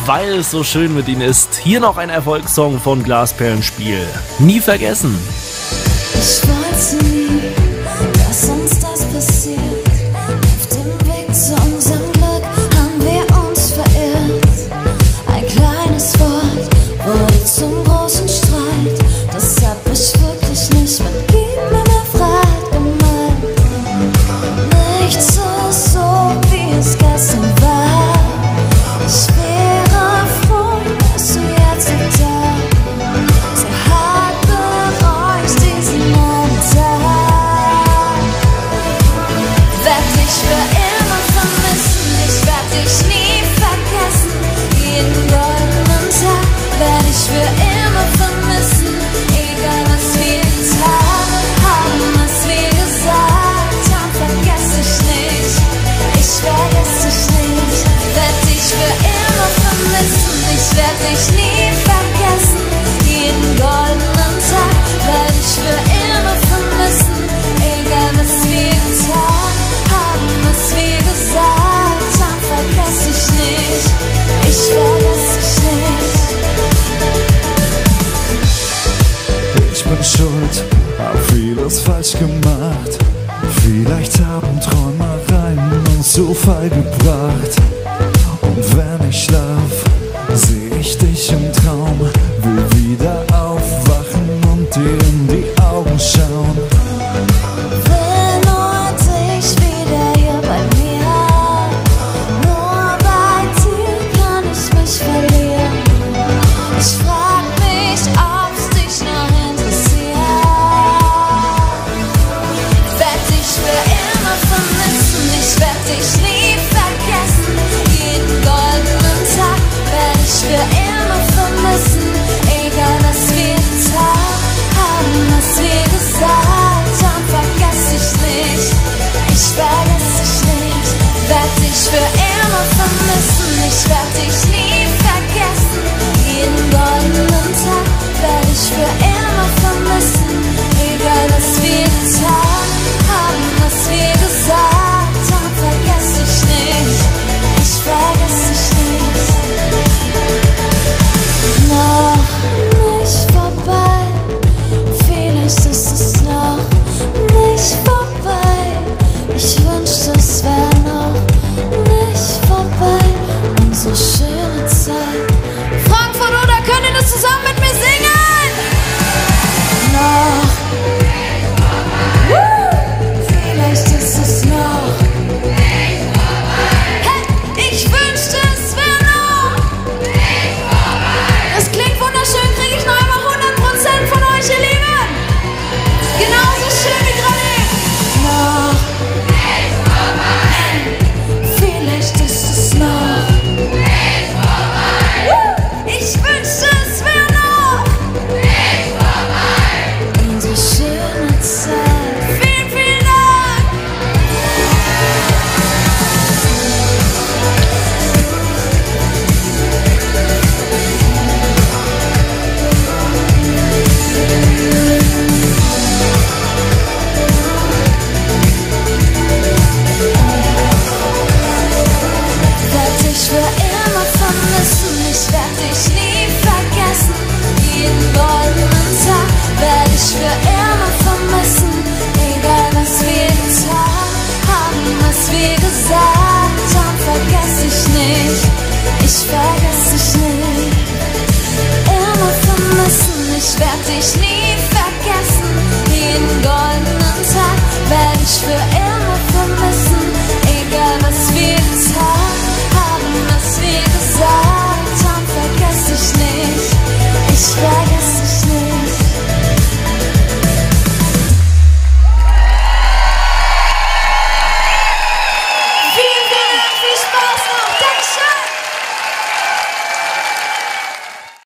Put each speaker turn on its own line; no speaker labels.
weil es so schön mit ihnen ist. Hier noch ein Erfolgssong von Glasperlenspiel. Nie vergessen.
Ich wollte nie, dass uns das passiert. Auf dem Weg zu unserem Glück haben wir uns verirrt. Ein kleines Wort wurde zum großen Streit. Das hab ich wirklich nicht mit Gib mir mehr Freiheit gemeint. Nichts ist so, wie es gestern war. Ich wäre froh, dass du jetzt nicht da. So hart bereue ich diesen Montag. Werd dich für immer vermissen, ich werd dich nie vergessen. Jeden goldenen Tag werd ich für immer vermissen. Egal was wir getan haben, was wir gesagt haben, vergess dich nicht. Ich vergess dich nicht. Werd dich für immer vermissen, ich werd dich nie vergessen. Jeden goldenen Tag werd ich für immer vermissen. Egal was wir getan haben, was wir gesagt haben, vergess dich nicht. Ich vergess dich nicht.
Ich bin schuld, hab vieles falsch gemacht. Vielleicht haben Träumereien uns so Fall gebracht. Und wenn ich schlaf, seh ich dich im Traum.